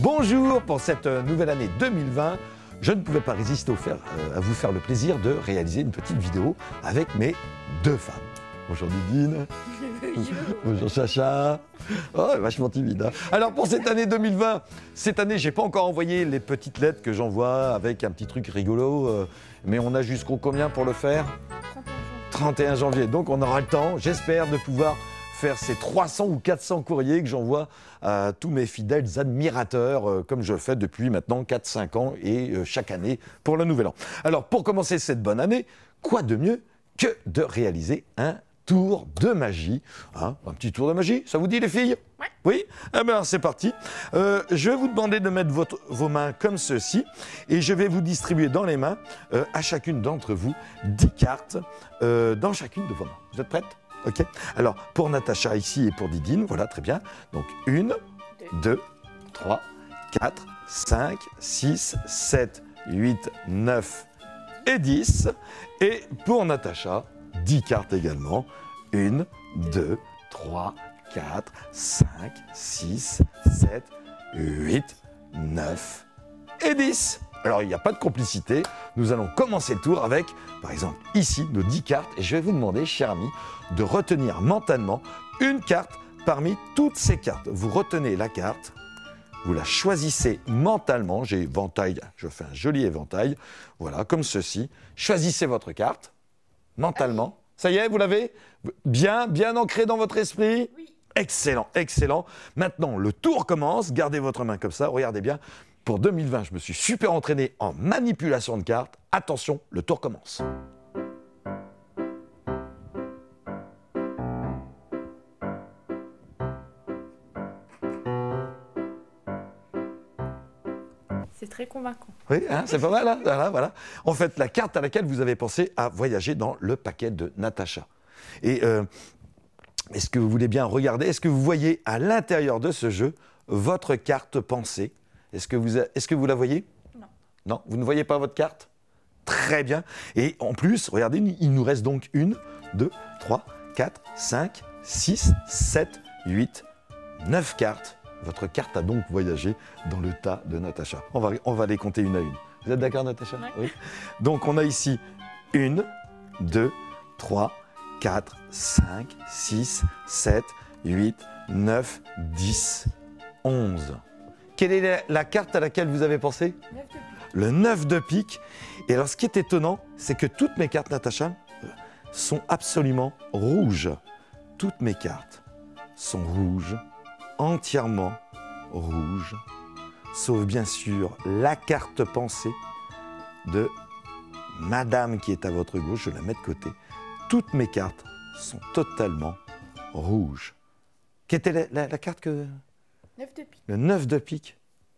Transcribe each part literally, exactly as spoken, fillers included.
Bonjour pour cette nouvelle année deux mille vingt. Je ne pouvais pas résister au faire, euh, à vous faire le plaisir de réaliser une petite vidéo avec mes deux femmes. Bonjour Didine. Bonjour. Bonjour Chacha. Oh, vachement timide. Hein. Alors pour cette année deux mille vingt, cette année, j'ai pas encore envoyé les petites lettres que j'envoie avec un petit truc rigolo, euh, mais on a jusqu'au combien pour le faire? trente et un janvier. Donc on aura le temps, j'espère, de pouvoir faire ces trois cents ou quatre cents courriers que j'envoie à tous mes fidèles admirateurs, euh, comme je le fais depuis maintenant quatre cinq ans et euh, chaque année pour le Nouvel An. Alors pour commencer cette bonne année, quoi de mieux que de réaliser un tour de magie, hein, un petit tour de magie, ça vous dit les filles? Ouais. Oui. Eh bien c'est parti. Euh, je vais vous demander de mettre votre, vos mains comme ceci et je vais vous distribuer dans les mains, euh, à chacune d'entre vous, dix cartes euh, dans chacune de vos mains. Vous êtes prêtes? Ok. Alors pour Natacha ici et pour Didine, voilà, très bien. Donc une, deux, trois, quatre, cinq, six, sept, huit, neuf et dix. Et pour Natacha, dix cartes également. une, deux, trois, quatre, cinq, six, sept, huit, neuf et dix. Alors, il n'y a pas de complicité. Nous allons commencer le tour avec, par exemple, ici, nos dix cartes. Et je vais vous demander, cher ami, de retenir mentalement une carte parmi toutes ces cartes. Vous retenez la carte, vous la choisissez mentalement. J'ai éventail, je fais un joli éventail. Voilà, comme ceci. Choisissez votre carte mentalement. Ça y est, vous l'avez bien, bien ancré dans votre esprit? Oui. Excellent, excellent. Maintenant, le tour commence. Gardez votre main comme ça. Regardez bien. Pour deux mille vingt, je me suis super entraîné en manipulation de cartes. Attention, le tour commence. C'est très convaincant. Oui, hein, c'est pas mal, hein, voilà, voilà. En fait, la carte à laquelle vous avez pensé à voyager dans le paquet de Natacha. Et euh, est-ce que vous voulez bien regarder? Est-ce que vous voyez à l'intérieur de ce jeu votre carte pensée? Est-ce que vous, est-ce que vous la voyez? Non. Non, vous ne voyez pas votre carte? Très bien. Et en plus, regardez, il nous reste donc une, deux, trois, quatre, cinq, six, sept, huit, neuf cartes. Votre carte a donc voyagé dans le tas de Natacha. On va, on va les compter une à une. Vous êtes d'accord, Natacha? Ouais. Oui. Donc, on a ici une, deux, trois, quatre, cinq, six, sept, huit, neuf, dix, onze. Quelle est la, la carte à laquelle vous avez pensé? neuf de pique. Le neuf de pique. Et alors, ce qui est étonnant, c'est que toutes mes cartes, Natacha, sont absolument rouges. Toutes mes cartes sont rouges, entièrement rouges, sauf bien sûr la carte pensée de Madame qui est à votre gauche. Je la mets de côté. Toutes mes cartes sont totalement rouges. Quelle était la, la, la carte que... neuf de pique. Le neuf de pique.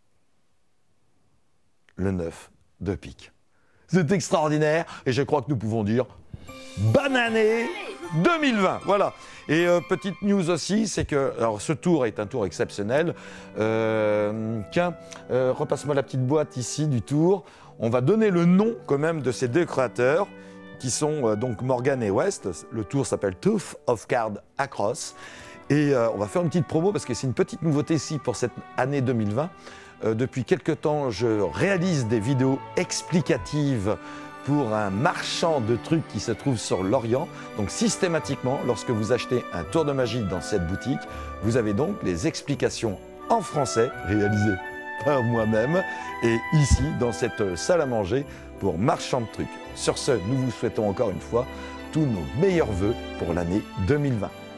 Le neuf de pique. C'est extraordinaire et je crois que nous pouvons dire bonne année deux mille vingt. Voilà. Et euh, petite news aussi, c'est que alors ce tour est un tour exceptionnel. Euh, tiens, euh, repasse-moi la petite boîte ici du tour. On va donner le nom quand même de ces deux créateurs qui sont euh, donc Morgan et West. Le tour s'appelle Tooth of Card Across. Et euh, on va faire une petite promo parce que c'est une petite nouveauté ici pour cette année deux mille vingt. Euh, depuis quelque temps, je réalise des vidéos explicatives pour un marchand de trucs qui se trouve sur Lorient. Donc systématiquement, lorsque vous achetez un tour de magie dans cette boutique, vous avez donc les explications en français réalisées par moi-même et ici dans cette salle à manger pour marchand de trucs. Sur ce, nous vous souhaitons encore une fois tous nos meilleurs vœux pour l'année deux mille vingt.